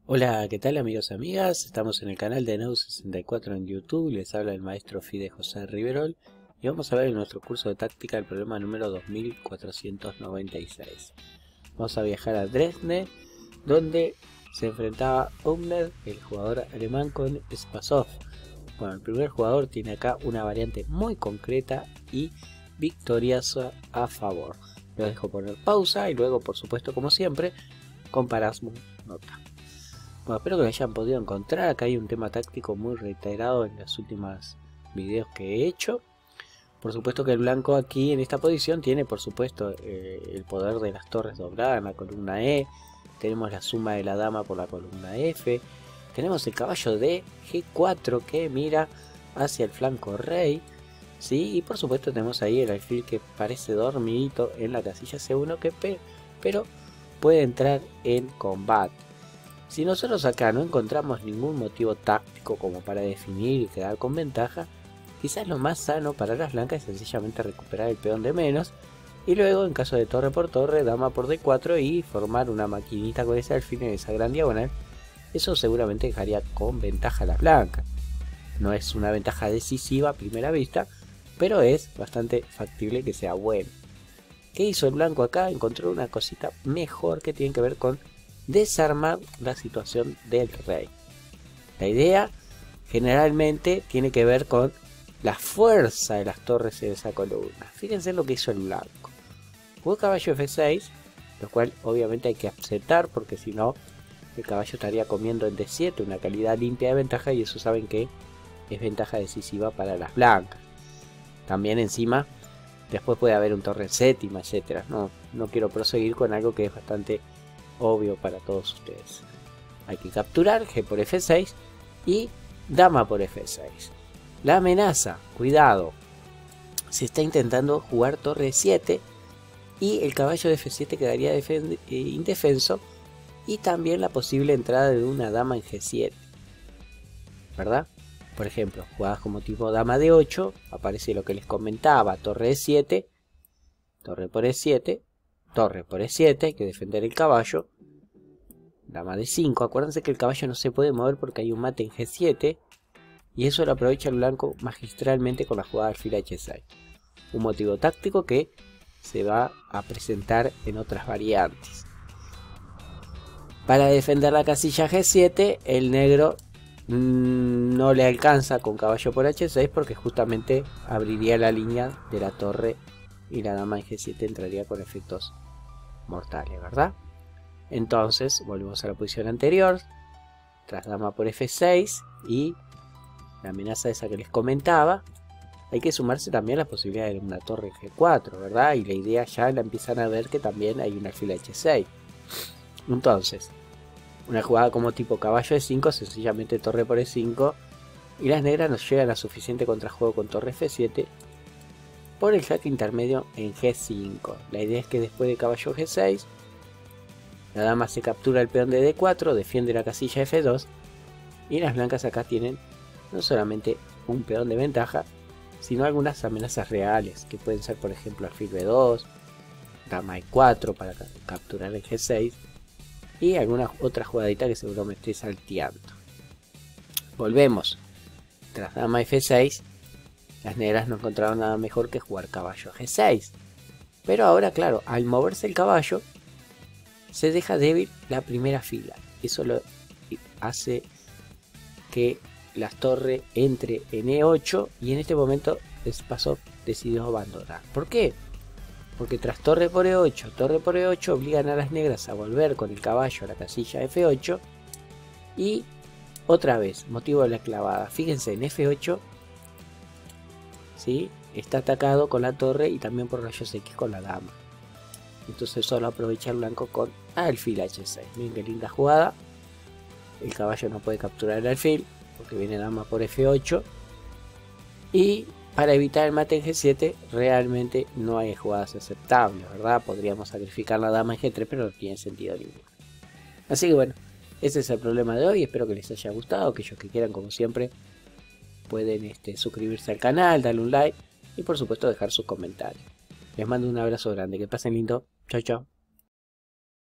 Hola, ¿qué tal amigos y amigas? Estamos en el canal de Neu64 en YouTube, les habla el maestro Fide José Riverol y vamos a ver en nuestro curso de táctica el problema número 2496. Vamos a viajar a Dresde, donde se enfrentaba Umner, el jugador alemán, con Spasov. Bueno, el primer jugador tiene acá una variante muy concreta y victoriosa a favor. Lo dejo poner pausa y luego, por supuesto, como siempre, comparamos nota. Bueno, espero que lo hayan podido encontrar. Acá hay un tema táctico muy reiterado en los últimos videos que he hecho. Por supuesto que el blanco aquí en esta posición tiene por supuesto el poder de las torres dobladas en la columna E. Tenemos la suma de la dama por la columna F. Tenemos el caballo de G4 que mira hacia el flanco rey, ¿sí? Y por supuesto tenemos ahí el alfil que parece dormidito en la casilla C1 pero puede entrar en combate. Si nosotros acá no encontramos ningún motivo táctico como para definir y quedar con ventaja, quizás lo más sano para las blancas es sencillamente recuperar el peón de menos y luego, en caso de torre por torre, dama por D4 y formar una maquinita con ese alfil en esa gran diagonal. Eso seguramente dejaría con ventaja a las blancas. No es una ventaja decisiva a primera vista, pero es bastante factible que sea bueno. ¿Qué hizo el blanco acá? Encontró una cosita mejor que tiene que ver con desarmar la situación del rey. La idea generalmente tiene que ver con la fuerza de las torres en esa columna. Fíjense lo que hizo el blanco. Jugó caballo F6, lo cual obviamente hay que aceptar porque si no el caballo estaría comiendo en D7, una calidad limpia de ventaja, y eso saben que es ventaja decisiva para las blancas. También encima después puede haber un torre en séptima, etcétera. No quiero proseguir con algo que es bastante obvio para todos ustedes. Hay que capturar G por F6 y dama por F6. La amenaza, cuidado, se está intentando jugar torre 7 y el caballo de F7 quedaría indefenso, y también la posible entrada de una dama en G7, ¿verdad? Por ejemplo, jugadas como tipo dama de 8, aparece lo que les comentaba, torre E7, torre por E7, torre por E7, hay que defender el caballo. Dama de 5, acuérdense que el caballo no se puede mover porque hay un mate en G7, y eso lo aprovecha el blanco magistralmente con la jugada alfil H6. Un motivo táctico que se va a presentar en otras variantes. Para defender la casilla G7, el negro no le alcanza con caballo por H6 porque justamente abriría la línea de la torre y la dama en G7 entraría con efectos mortales, ¿verdad? Entonces volvemos a la posición anterior, tras dama por F6 y la amenaza esa que les comentaba. Hay que sumarse también la posibilidad de una torre en G4, ¿verdad? Y la idea ya la empiezan a ver que también hay un alfil H6. Entonces, una jugada como tipo caballo E5, sencillamente torre por E5, y las negras nos llegan a suficiente contrajuego con torre F7 por el jaque intermedio en G5. La idea es que después de caballo G6, la dama se captura el peón de D4, defiende la casilla F2, y las blancas acá tienen no solamente un peón de ventaja, sino algunas amenazas reales, que pueden ser por ejemplo alfil B2, dama E4 para capturar el G6, y alguna otra jugadita que seguro me estoy salteando. Volvemos. Tras dama F6, las negras no encontraron nada mejor que jugar caballo G6. Pero ahora, claro, al moverse el caballo, se deja débil la primera fila. Eso lo hace que la torre entre en E8, y en este momento Spasov decidió abandonar. ¿Por qué? Porque tras torre por E8 obligan a las negras a volver con el caballo a la casilla F8, y otra vez, motivo de la clavada, fíjense en F8, ¿sí? Está atacado con la torre y también por rayos X con la dama. Entonces solo aprovecha el blanco con alfil H6. Miren qué linda jugada. El caballo no puede capturar el alfil porque viene dama por F8, y para evitar el mate en G7 realmente no hay jugadas aceptables, ¿verdad? Podríamos sacrificar la dama en G3, pero no tiene sentido ninguno. Así que bueno, ese es el problema de hoy. Espero que les haya gustado. Aquellos que quieran, como siempre, pueden suscribirse al canal, darle un like y por supuesto dejar sus comentarios. Les mando un abrazo grande. Que pasen lindo. Chau, chau.